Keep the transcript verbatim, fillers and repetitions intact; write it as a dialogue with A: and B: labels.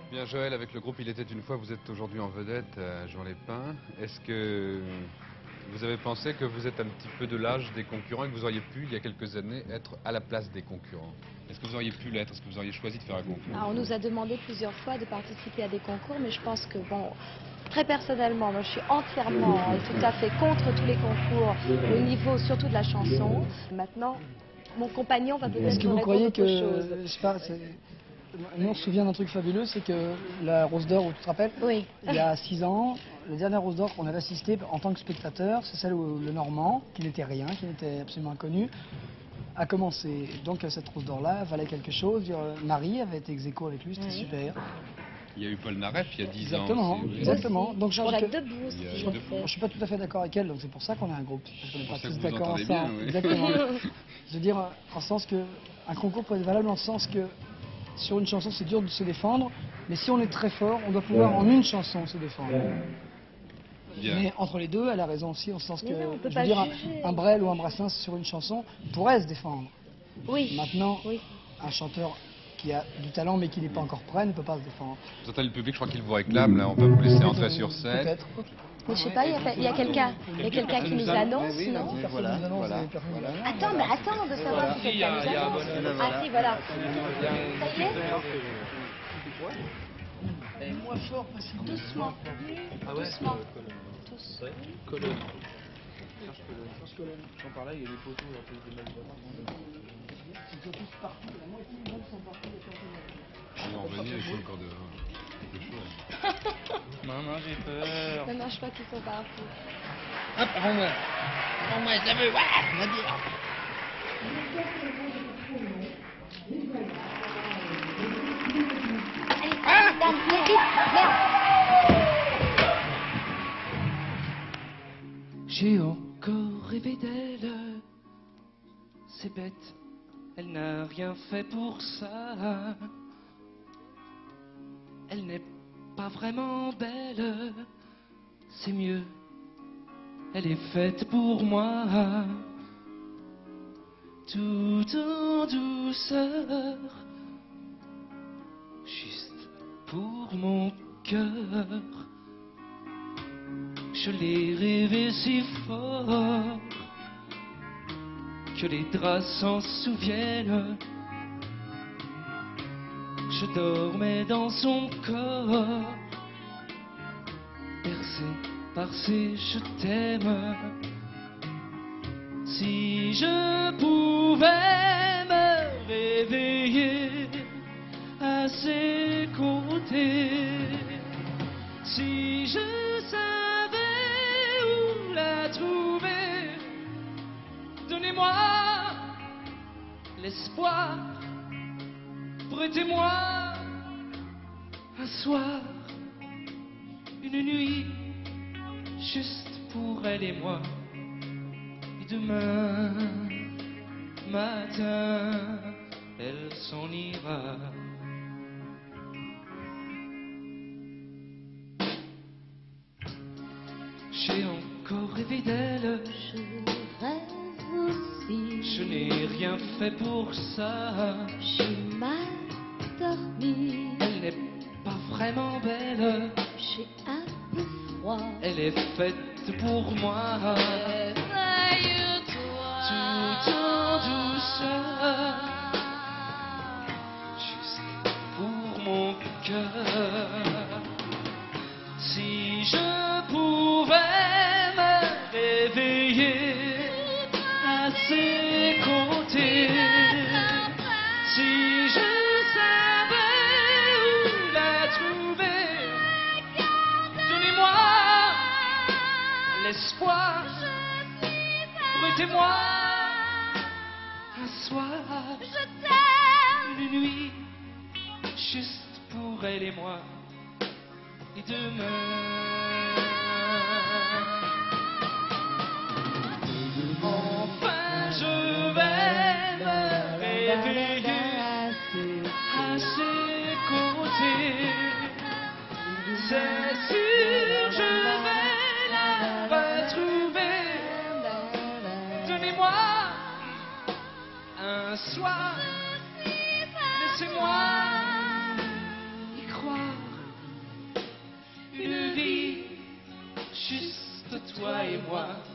A: Bien Joël, avec le groupe Il était une fois, vous êtes aujourd'hui en vedette à Jean-les-Pins. Est-ce que vous avez pensé que vous êtes un petit peu de l'âge des concurrents et que vous auriez pu, il y a quelques années, être à la place des concurrents? Est-ce que vous auriez pu l'être? Est-ce que vous auriez choisi de faire un concours?
B: Alors, on nous a demandé plusieurs fois de participer à des concours, mais je pense que, bon, très personnellement, moi je suis entièrement et tout à fait contre tous les concours au niveau surtout de la chanson. Maintenant, mon compagnon va peut-être
C: Est-ce que
B: me
C: vous
B: répondre
C: croyez
B: autre
C: que,
B: chose.
C: je sais pas, c'est- nous on se souvient d'un truc fabuleux, c'est que la Rose d'Or, tu te rappelles?
B: Oui.
C: Il y a six ans, la dernière Rose d'Or qu'on avait assistée en tant que spectateur, c'est celle où le Normand, qui n'était rien, qui n'était absolument inconnu, a commencé. Donc cette Rose d'Or-là valait quelque chose. Marie avait été ex aequo avec lui, c'était
B: Oui.
C: super.
A: Il y a eu Paul Naref il y a dix ans.
C: Exactement,
A: aussi, oui.
C: exactement. Donc je
B: Pour
C: pense
B: la
C: que-
B: debout,
A: Il y a
B: si
A: eu
B: je
A: deux-
B: sais.
C: je suis pas tout à fait d'accord avec elle, donc c'est pour ça qu'on est un groupe. Parce qu'on n'est
A: C'est pour
C: pas
A: ça que
C: tous
A: vous vous
C: d'accord
A: entendez
C: ensemble.
A: bien, oui.
C: Exactement. Je veux dire, en sens que un concours peut être valable dans le sens que sur une chanson c'est dur de se défendre, mais si on est très fort, on doit pouvoir en une chanson se défendre.
A: Bien.
C: Mais entre les deux, elle a raison aussi, en sens que,
B: Mais non, on peut
C: je
B: pas
C: veux dire,
B: juger.
C: un, un Brel ou un Brassens sur une chanson pourrait se défendre.
B: Oui.
C: Maintenant,
B: Oui.
C: un chanteur qui a du talent mais qui n'est pas encore prêt ne peut pas se défendre.
A: Vous entendez le public, je crois qu'il vous réclame, là, on peut vous laisser entrer sur scène.
C: Peut-être.
B: Mais je sais pas, il y a, il y a quelqu'un il y a quelqu'un qui nous annonce, non?
C: Personne
D: voilà,
C: nous annonce,
D: voilà,
C: et personne nous
D: voilà.
C: annonce.
B: Attends, mais attends de savoir si quelqu'un nous annonce. Ah si, voilà. Ça y est?
C: Et moins fort possible.
B: Doucement. Doucement. Tous.
D: Colonne.
E: J'en parlais, il y a des photos, là, des mecs
C: Ils sont tous partis, la moitié des gens sont partis.
A: On va en revenir, il faut encore de, quelque chose.
E: Maman, j'ai peur.
B: Non, non, je crois qu'ils sont partis.
D: Hop, rends-moi. Rends-moi, je la veux. Ouais, vas-y.
B: Ah, Dan, viens vite, merde.
E: J'ai encore rêvé d'elle. C'est bête, elle n'a rien fait pour ça. Elle n'est pas vraiment belle. C'est mieux, elle est faite pour moi. Tout en douceur, juste pour mon cœur. Je l'ai rêvé si fort que les draps s'en souviennent. Je dormais dans son corps, bercé par ses je t'aime. Si je pouvais me réveiller à ses côtés, si je savais où la trouver, donnez-moi l'espoir, prêtez-moi un soir, une nuit, juste pour elle et moi. Et demain matin, elle s'en ira. J'ai encore rêvé d'elle.
B: Je rêve aussi.
E: Je n'ai rien fait pour ça.
B: J'ai mal dormi.
E: Elle n'est pas vraiment belle.
B: J'ai un peu froid.
E: Elle est faite pour moi. Tout en douceur, juste pour mon cœur. Si je pouvais me réveiller à ses côtés, si je savais où la trouver, donnez-moi l'espoir, prêtez-moi un soir, une nuit, juste pour elle et moi. Et demain, enfin je vais me réveiller à ses côtés. C'est sûr, je vais la retrouver. Donnez-moi un soir, laissez-moi y croire. et moi.